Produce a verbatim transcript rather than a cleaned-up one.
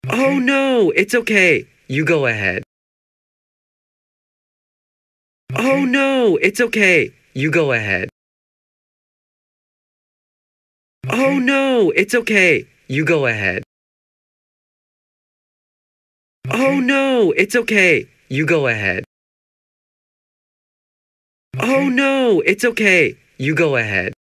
Oh no, it's okay. You go ahead. Oh no, it's okay. You go ahead. Oh no, it's okay. You go ahead. Oh no, it's okay. You go ahead. Oh no, it's okay. You go ahead.